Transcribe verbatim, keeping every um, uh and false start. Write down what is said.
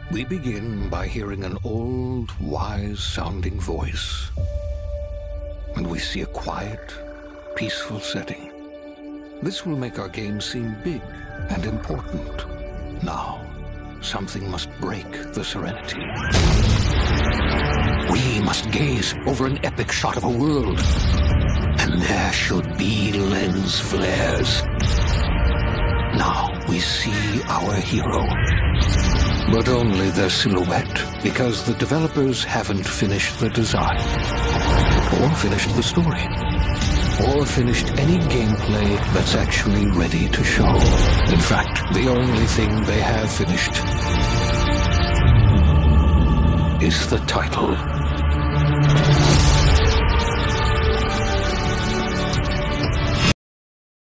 We begin by hearing an old, wise-sounding voice. And we see a quiet, peaceful setting. This will make our game seem big and important. Now, something must break the serenity. We must gaze over an epic shot of a world. And there should be lens flares. Now we see our hero. But only their silhouette, because the developers haven't finished the design, or finished the story, or finished any gameplay that's actually ready to show. In fact, the only thing they have finished is the title.